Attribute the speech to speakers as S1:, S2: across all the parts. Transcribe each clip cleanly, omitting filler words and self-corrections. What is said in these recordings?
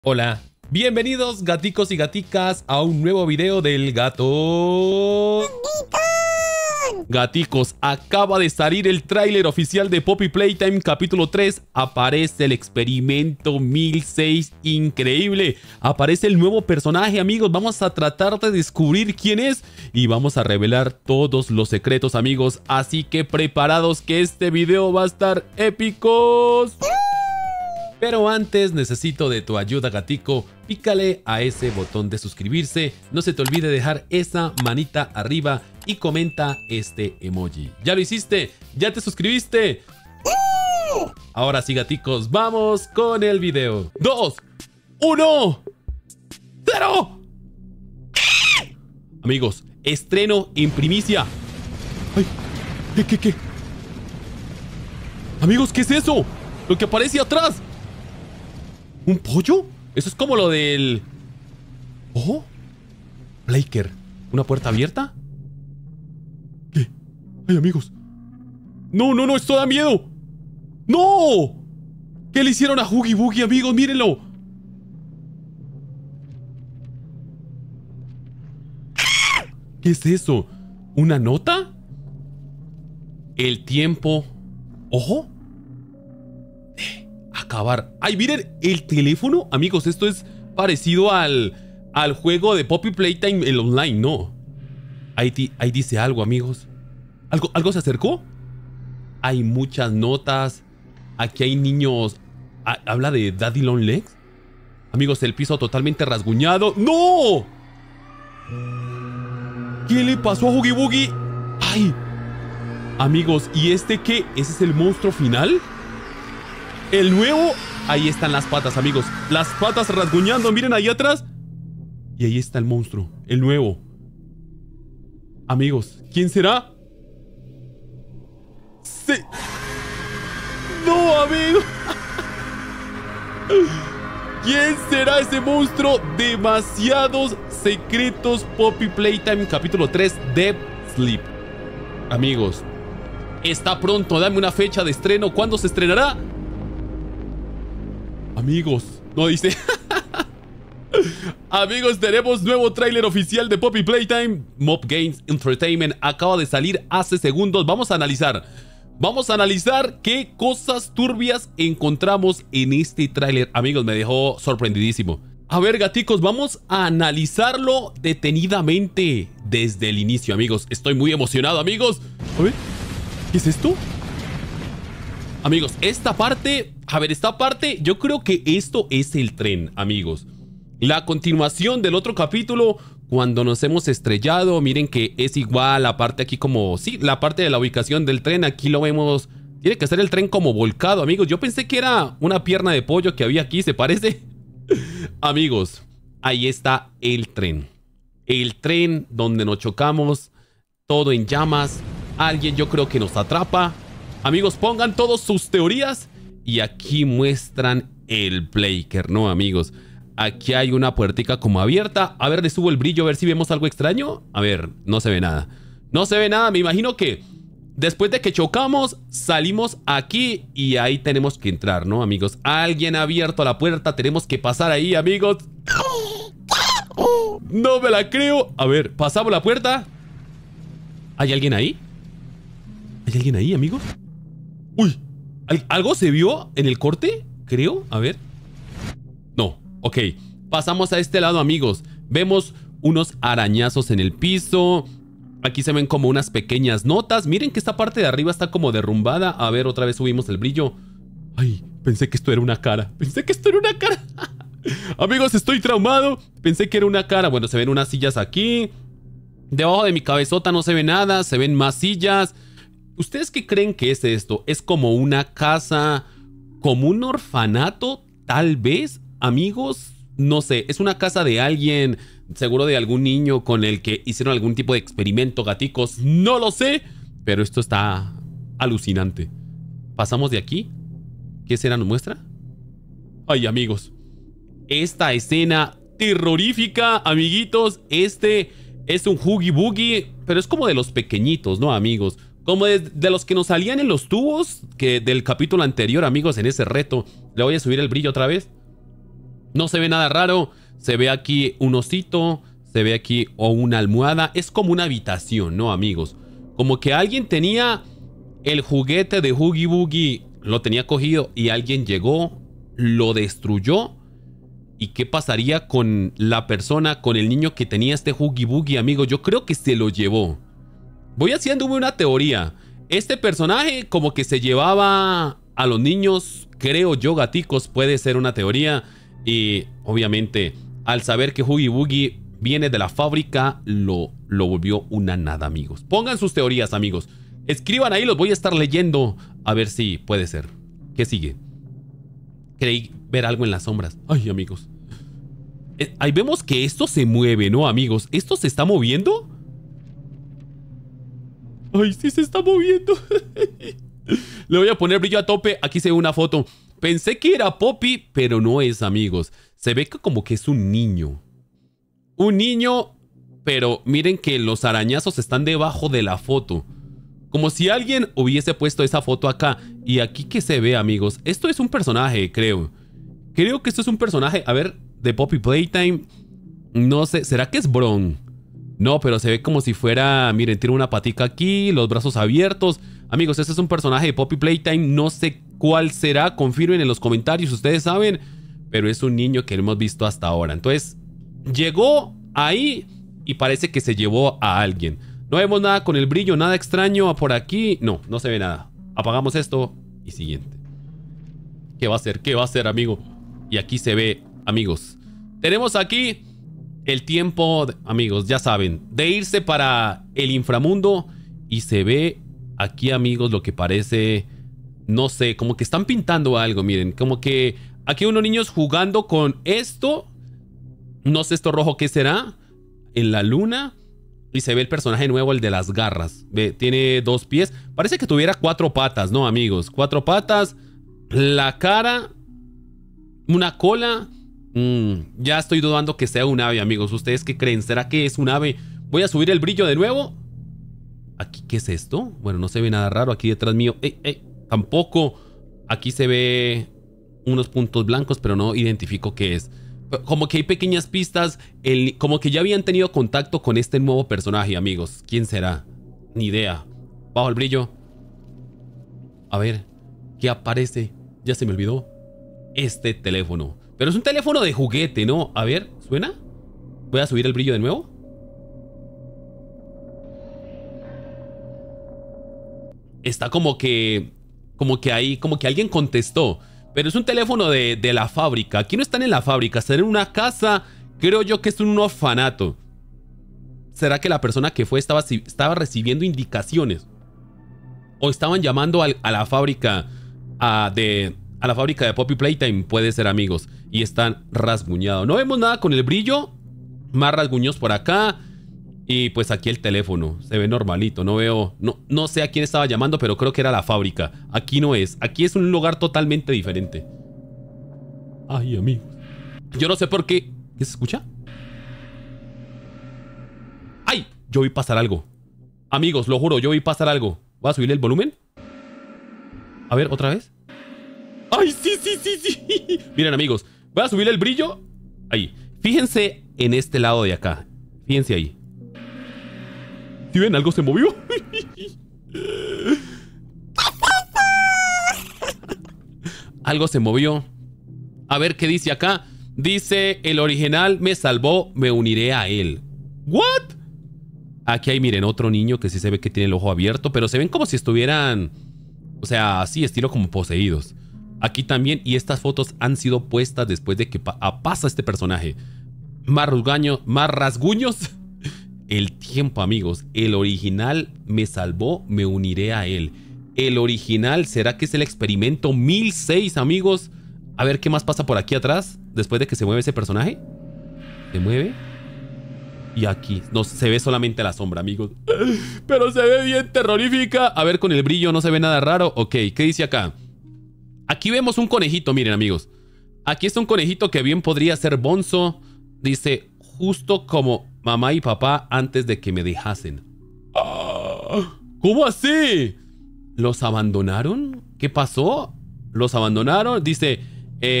S1: Hola, bienvenidos gaticos y gaticas a un nuevo video del gato. Gaticos, acaba de salir el tráiler oficial de Poppy Playtime capítulo 3. Aparece el experimento 1006, increíble. Aparece el nuevo personaje, amigos. Vamos a tratar de descubrir quién es y vamos a revelar todos los secretos, amigos. Así que preparados que este video va a estar épicos. Pero antes necesito de tu ayuda, gatico. Pícale a ese botón de suscribirse. No se te olvide dejar esa manita arriba y comenta este emoji. ¿Ya lo hiciste? ¿Ya te suscribiste? Ahora sí, gaticos, vamos con el video. 2, 1, 0. Amigos, estreno en primicia. Ay, ¿qué? Amigos, ¿qué es eso? Lo que aparece atrás. ¿Un pollo? Eso es como lo del... ¡Oh! Blaker. ¿Una puerta abierta? ¿Qué? ¡Ay, amigos! ¡No! ¡Esto da miedo! ¡No! ¿Qué le hicieron a Huggy Buggy, amigos? ¡Mírenlo! ¿Qué es eso? ¿Una nota? El tiempo... ¿Ojo? Acabar. ¡Ay, miren! El teléfono. Amigos, esto es parecido al juego de Poppy Playtime, el online, ¿no? Ahí dice algo, amigos. ¿Algo se acercó? Hay muchas notas. Aquí hay niños. ¿Habla de Daddy Long Legs? Amigos, el piso totalmente rasguñado. ¡No! ¿Qué le pasó a Huggy Buggy? ¡Ay! Amigos, ¿y este qué? ¿Ese es el monstruo final? El nuevo, ahí están las patas, amigos. Las patas rasguñando, miren ahí atrás. Y ahí está el monstruo, el nuevo. Amigos, ¿quién será? ¡Sí! ¡No, amigo! ¿Quién será ese monstruo? Demasiados secretos. Poppy Playtime capítulo 3, Deep Sleep. Amigos, está pronto, dame una fecha de estreno. ¿Cuándo se estrenará? Amigos, no dice. Amigos, tenemos nuevo tráiler oficial de Poppy Playtime. Mob Games Entertainment acaba de salir hace segundos. Vamos a analizar qué cosas turbias encontramos en este tráiler. Amigos, me dejó sorprendidísimo. A ver, gaticos, vamos a analizarlo detenidamente desde el inicio, amigos. Estoy muy emocionado, amigos. A ver, ¿qué es esto? Amigos, esta parte, yo creo que esto es el tren, amigos. La continuación del otro capítulo, cuando nos hemos estrellado, miren que es igual la parte aquí como... Sí, la parte de la ubicación del tren, aquí lo vemos... Tiene que ser el tren como volcado, amigos. Yo pensé que era una pierna de pollo que había aquí, ¿se parece? Amigos, ahí está el tren. El tren donde nos chocamos, todo en llamas. Alguien yo creo que nos atrapa. Amigos, pongan todas sus teorías. Y aquí muestran el Blaker, ¿no, amigos? Aquí hay una puertica como abierta. A ver, le subo el brillo a ver si vemos algo extraño. A ver, no se ve nada. No se ve nada, me imagino que después de que chocamos, salimos aquí y ahí tenemos que entrar, ¿no, amigos? Alguien ha abierto la puerta, tenemos que pasar ahí, amigos. No me la creo. A ver, pasamos la puerta. ¿Hay alguien ahí? ¿Hay alguien ahí, amigos? Uy, ¿algo se vio en el corte? Creo, a ver. No, ok. Pasamos a este lado, amigos. Vemos unos arañazos en el piso. Aquí se ven como unas pequeñas notas. Miren que esta parte de arriba está como derrumbada. A ver, otra vez subimos el brillo. Ay, pensé que esto era una cara. Amigos, estoy traumado. Pensé que era una cara. Bueno, se ven unas sillas aquí. Debajo de mi cabezota no se ve nada. Se ven más sillas. ¿Ustedes qué creen que es esto? ¿Es como una casa, como un orfanato? Tal vez, amigos, no sé. Es una casa de alguien, seguro de algún niño con el que hicieron algún tipo de experimento, gaticos. No lo sé, pero esto está alucinante. ¿Pasamos de aquí? ¿Qué escena nos muestra? Ay, amigos, esta escena terrorífica, amiguitos. Este es un Huggy Buggy, pero es como de los pequeñitos, ¿no, amigos? Como de los que nos salían en los tubos que del capítulo anterior, amigos, en ese reto. Le voy a subir el brillo otra vez. No se ve nada raro. Se ve aquí un osito. Se ve aquí o una almohada. Es como una habitación, ¿no, amigos? Como que alguien tenía el juguete de Oogie Boogie. Lo tenía cogido y alguien llegó, lo destruyó. ¿Y qué pasaría con la persona, con el niño que tenía este Oogie Boogie, amigos? Yo creo que se lo llevó. Voy haciéndome una teoría. Este personaje como que se llevaba a los niños, creo yo, gaticos. Puede ser una teoría. Y obviamente, al saber que Oogie Boogie viene de la fábrica, lo volvió una nada, amigos. Pongan sus teorías, amigos. Escriban ahí, los voy a estar leyendo. A ver si puede ser. ¿Qué sigue? Creí ver algo en las sombras. Ay, amigos. Ahí vemos que esto se mueve, ¿no, amigos? ¿Esto se está moviendo? Ay, sí se está moviendo. Le voy a poner brillo a tope. Aquí se ve una foto. Pensé que era Poppy, pero no es, amigos. Se ve que como que es un niño. Un niño, pero miren que los arañazos están debajo de la foto. Como si alguien hubiese puesto esa foto acá. Y aquí que se ve, amigos. Esto es un personaje, creo. Creo que esto es un personaje, a ver, de Poppy Playtime. No sé, ¿será que es Bron? No, pero se ve como si fuera, miren, tiene una patica aquí, los brazos abiertos. Amigos, este es un personaje de Poppy Playtime. No sé cuál será, confirmen en los comentarios, ustedes saben. Pero es un niño que no hemos visto hasta ahora. Entonces, llegó ahí y parece que se llevó a alguien. No vemos nada con el brillo, nada extraño por aquí. No, no se ve nada. Apagamos esto y siguiente. ¿Qué va a hacer? ¿Qué va a hacer, amigo? Y aquí se ve, amigos. Tenemos aquí el tiempo, amigos, ya saben, de irse para el inframundo. Y se ve aquí, amigos, lo que parece, no sé, como que están pintando algo, miren. Como que aquí unos niños jugando con esto. No sé esto rojo qué será. En la luna. Y se ve el personaje nuevo, el de las garras. Ve, tiene 2 pies. Parece que tuviera 4 patas, ¿no, amigos? 4 patas. La cara. Una cola. Ya estoy dudando que sea un ave, amigos. ¿Ustedes qué creen? ¿Será que es un ave? Voy a subir el brillo de nuevo. ¿Aquí qué es esto? Bueno, no se ve nada raro aquí detrás mío. Tampoco. Aquí se ve unos puntos blancos, pero no identifico qué es. Como que hay pequeñas pistas. Como que ya habían tenido contacto con este nuevo personaje, amigos. ¿Quién será? Ni idea. Bajo el brillo. A ver. ¿Qué aparece? Ya se me olvidó. Este teléfono. Pero es un teléfono de juguete, ¿no? A ver, ¿suena? Voy a subir el brillo de nuevo. Está como que ahí, como que alguien contestó. Pero es un teléfono de la fábrica. Aquí no están en la fábrica, están en una casa. Creo yo que es un orfanato. ¿Será que la persona que fue estaba recibiendo indicaciones? ¿O estaban llamando a la fábrica de Poppy Playtime? Puede ser, amigos. Y están rasguñados. No vemos nada con el brillo. Más rasguños por acá. Y pues aquí el teléfono. Se ve normalito. No veo... No sé a quién estaba llamando, pero creo que era la fábrica. Aquí no es. Aquí es un lugar totalmente diferente. Ay, amigos. Yo no sé por qué... ¿Qué se escucha? ¡Ay! Yo vi pasar algo. Amigos, lo juro, yo vi pasar algo. Voy a subirle el volumen. A ver, ¿otra vez? ¡Ay, sí! Miren, amigos. Voy a subirle el brillo. Ahí. Fíjense en este lado de acá. Fíjense ahí. ¿Sí ven? Algo se movió. Algo se movió. A ver qué dice acá. Dice, el original me salvó, me uniré a él. ¿What? Aquí hay, miren, otro niño que sí se ve que tiene el ojo abierto, pero se ven como si estuvieran, o sea, así, estilo como poseídos. Aquí también, y estas fotos han sido puestas después de que pasa este personaje. Más rasguños. El tiempo, amigos. El original me salvó, me uniré a él. El original, ¿será que es el experimento 1006, amigos? A ver qué más pasa por aquí atrás. Después de que se mueve ese personaje. ¿Se mueve? Y aquí, no, se ve solamente la sombra, amigos. Pero se ve bien terrorífica. A ver, con el brillo no se ve nada raro. Ok, ¿qué dice acá? Aquí vemos un conejito, miren, amigos. Aquí está un conejito que bien podría ser Bonzo. Dice, justo como mamá y papá antes de que me dejasen. ¿Cómo así? ¿Los abandonaron? ¿Qué pasó? ¿Los abandonaron? Dice,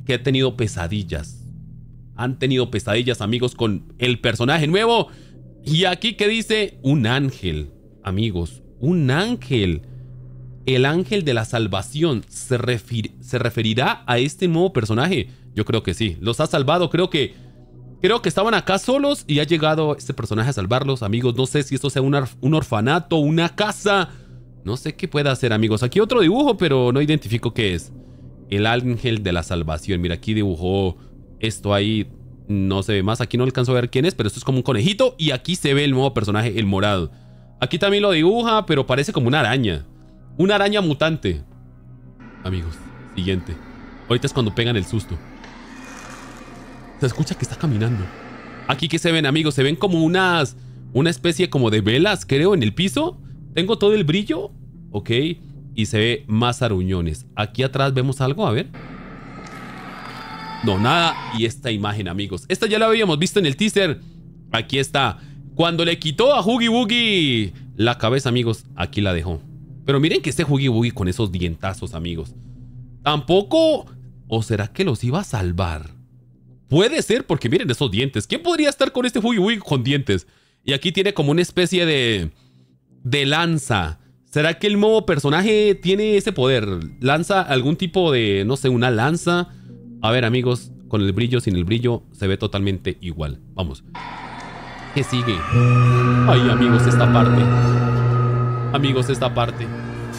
S1: que ha tenido pesadillas. Han tenido pesadillas, amigos, con el personaje nuevo. Y aquí que dice un ángel, amigos, un ángel. El ángel de la salvación se referirá a este nuevo personaje. Yo creo que sí. Los ha salvado. Creo que estaban acá solos y ha llegado este personaje a salvarlos, amigos. No sé si esto sea un orfanato, una casa. No sé qué pueda hacer, amigos. Aquí otro dibujo, pero no identifico qué es. El ángel de la salvación. Mira, aquí dibujó esto ahí. No se ve más. Aquí no alcanzo a ver quién es, pero esto es como un conejito. Y aquí se ve el nuevo personaje, el morado. Aquí también lo dibuja, pero parece como una araña. Una araña mutante. Amigos, siguiente. Ahorita es cuando pegan el susto. Se escucha que está caminando. Aquí que se ven, amigos, se ven como una especie como de velas, creo, en el piso. Tengo todo el brillo. Ok. Y se ve más aruñones. Aquí atrás vemos algo, a ver. No, nada. Y esta imagen, amigos. Esta ya la habíamos visto en el teaser. Aquí está. Cuando le quitó a Huggy Wuggy la cabeza, amigos, aquí la dejó. Pero miren que este Huggy Wuggy con esos dientazos, amigos. Tampoco... ¿O será que los iba a salvar? Puede ser, porque miren esos dientes. ¿Quién podría estar con este Huggy Wuggy con dientes? Y aquí tiene como una especie de lanza. ¿Será que el nuevo personaje tiene ese poder? ¿Lanza algún tipo de, no sé, una lanza? A ver, amigos, con el brillo, sin el brillo, se ve totalmente igual. Vamos. ¿Qué sigue? Ay, amigos, esta parte. Amigos, esta parte.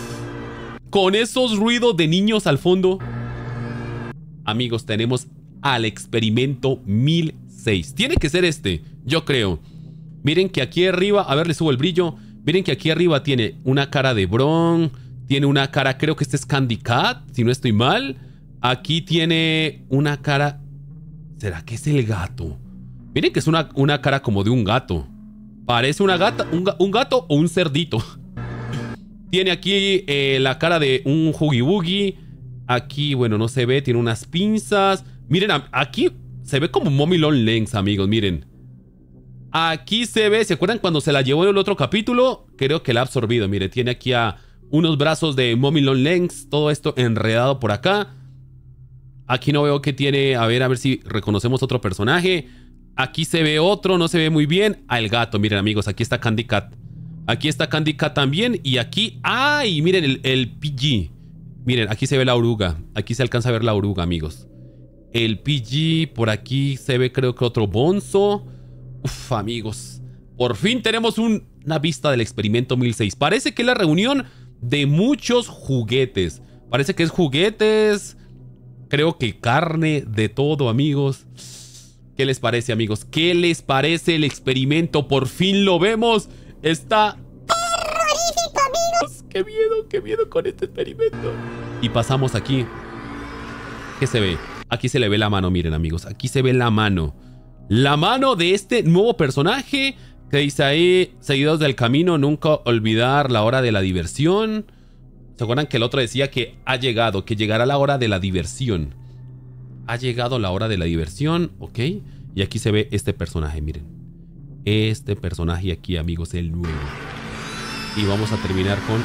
S1: Con esos ruidos de niños al fondo. Amigos, tenemos al experimento 1006. Tiene que ser este, yo creo. Miren que aquí arriba, a ver, le subo el brillo. Miren que aquí arriba tiene una cara de Bron. Tiene una cara, creo que este es Candy Cat, si no estoy mal. Aquí tiene una cara... ¿Será que es el gato? Miren que es una cara como de un gato. Parece una gata, un gato o un cerdito. Tiene aquí la cara de un Huggy Wuggy. Aquí, bueno, no se ve, tiene unas pinzas. Miren, aquí se ve como Mommy Long Legs, amigos, miren. Aquí se ve, ¿se acuerdan cuando se la llevó en el otro capítulo? Creo que la ha absorbido, mire, tiene aquí a unos brazos de Mommy Long Legs. Todo esto enredado por acá. Aquí no veo que tiene, a ver si reconocemos otro personaje. Aquí se ve otro, no se ve muy bien. Ah, el gato, miren, amigos, aquí está Candy Cat. Aquí está Candy Cat también. Y aquí, ¡ay! Miren el PG. Miren, aquí se ve la oruga. Aquí se alcanza a ver la oruga, amigos. El PG, por aquí se ve creo que otro bonzo. Uf, amigos. Por fin tenemos una vista del experimento 1006. Parece que es la reunión de muchos juguetes. Parece que es juguetes. Creo que carne, de todo, amigos. ¿Qué les parece, amigos? ¿Qué les parece el experimento? Por fin lo vemos. Está... ¡terrorífico, amigos! ¡Qué miedo con este experimento! Y pasamos aquí. ¿Qué se ve? Aquí se le ve la mano, miren, amigos. Aquí se ve la mano. La mano de este nuevo personaje que dice ahí: seguidos del camino, nunca olvidar la hora de la diversión. ¿Se acuerdan que el otro decía que ha llegado, que llegará la hora de la diversión? Ha llegado la hora de la diversión, ¿ok? Y aquí se ve este personaje, miren. Este personaje aquí, amigos, el nuevo. Y vamos a terminar con...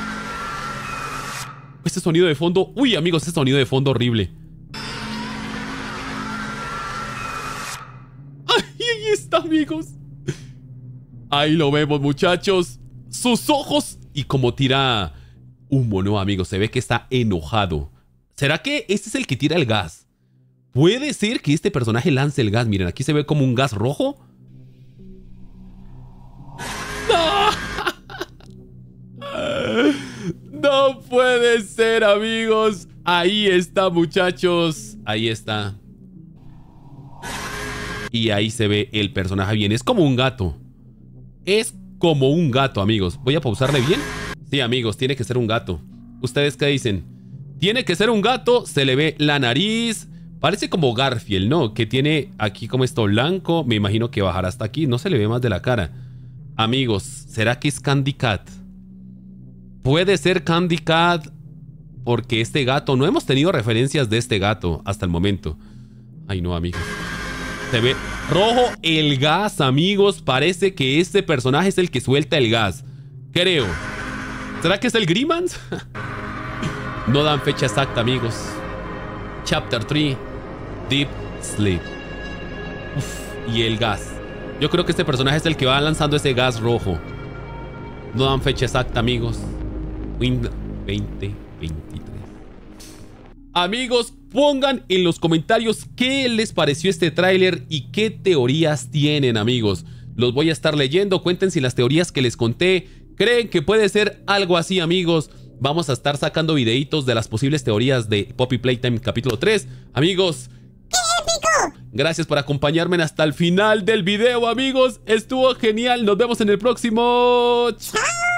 S1: este sonido de fondo. Uy, amigos, este sonido de fondo horrible. ¡Ay, ahí está, amigos! Ahí lo vemos, muchachos. Sus ojos. Y como tira humo, ¿no, amigos? Se ve que está enojado. ¿Será que este es el que tira el gas? Puede ser que este personaje lance el gas. Miren, aquí se ve como un gas rojo. ¡No! No puede ser, amigos. Ahí está, muchachos. Ahí está. Y ahí se ve el personaje bien. Es como un gato. Es como un gato, amigos. Voy a pausarle bien. Sí, amigos, tiene que ser un gato. ¿Ustedes qué dicen? Tiene que ser un gato. Se le ve la nariz. Parece como Garfield, ¿no? Que tiene aquí como esto blanco. Me imagino que bajará hasta aquí. No se le ve más de la cara. Amigos, ¿será que es Candy Cat? Puede ser Candy Cat, porque este gato... no hemos tenido referencias de este gato hasta el momento. Ay, no, amigos. Se ve rojo el gas, amigos. Parece que este personaje es el que suelta el gas. Creo. ¿Será que es el Grimmans? No dan fecha exacta, amigos. Chapter 3. Deep Sleep. Uf, y el gas. Yo creo que este personaje es el que va lanzando ese gas rojo. No dan fecha exacta, amigos. Windows 2023. Amigos, pongan en los comentarios qué les pareció este tráiler y qué teorías tienen, amigos. Los voy a estar leyendo. Cuenten si las teorías que les conté creen que puede ser algo así, amigos. Vamos a estar sacando videitos de las posibles teorías de Poppy Playtime capítulo 3. Amigos, ¡qué épico! Gracias por acompañarme hasta el final del video, amigos. Estuvo genial. Nos vemos en el próximo. ¡Chao!